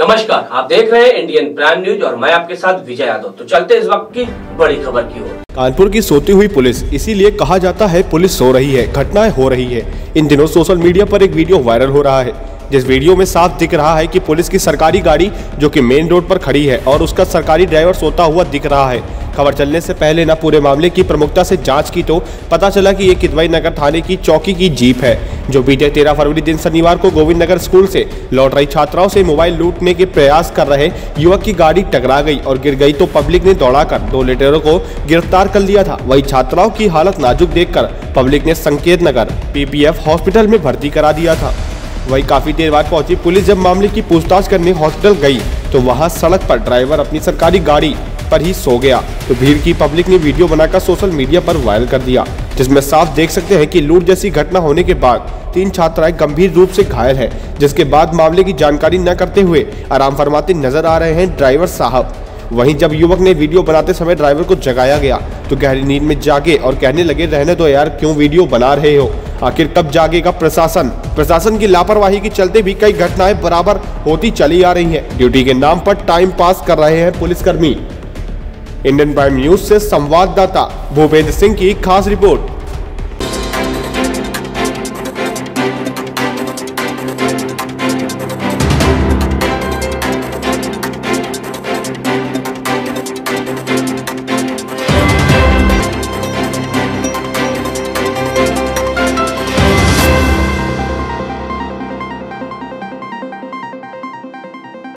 नमस्कार, आप देख रहे हैं इंडियन प्राइम न्यूज और मैं आपके साथ विजय यादव। तो चलते इस वक्त की बड़ी खबर की ओर। कानपुर की सोती हुई पुलिस, इसीलिए कहा जाता है पुलिस सो रही है, घटनाएं हो रही है। इन दिनों सोशल मीडिया पर एक वीडियो वायरल हो रहा है, जिस वीडियो में साफ दिख रहा है कि पुलिस की सरकारी गाड़ी जो कि मेन रोड पर खड़ी है और उसका सरकारी ड्राइवर सोता हुआ दिख रहा है। खबर चलने से पहले न पूरे मामले की प्रमुखता से जांच की तो पता चला कि ये किदवई नगर थाने की चौकी की जीप है, जो बीते 13 फरवरी दिन शनिवार को गोविंद नगर स्कूल से लौट रही छात्राओं से मोबाइल लूटने के प्रयास कर रहे युवक की गाड़ी टकरा गई और गिर गई तो पब्लिक ने दौड़ाकर 2 लुटेरों को गिरफ्तार कर लिया था। वही छात्राओं की हालत नाजुक देखकर पब्लिक ने संकेत नगर PPF हॉस्पिटल में भर्ती करा दिया था। वही काफी देर बाद पहुंची पुलिस जब मामले की पूछताछ करने हॉस्पिटल गई तो वहां सड़क पर ड्राइवर अपनी सरकारी गाड़ी पर ही सो गया। तो भीड़ की पब्लिक ने वीडियो बनाकर सोशल मीडिया पर वायरल कर दिया, जिसमें साफ देख सकते हैं कि लूट जैसी घटना होने के बाद 3 छात्राएं गंभीर रूप से घायल हैं, जिसके बाद मामले की जानकारी न करते हुए आराम फरमाते नजर आ रहे हैं ड्राइवर साहब। वहीं जब युवक ने वीडियो बनाते समय ड्राइवर को जगाया गया तो गहरी नींद में जागे और कहने लगे, रहने दो यार, क्यों वीडियो बना रहे हो। आखिर कब जागेगा प्रशासन की लापरवाही के चलते भी कई घटनाएं बराबर होती चली आ रही हैं। ड्यूटी के नाम पर टाइम पास कर रहे हैं पुलिसकर्मी। इंडियन प्राइम न्यूज से संवाददाता भूपेंद्र सिंह की खास रिपोर्ट।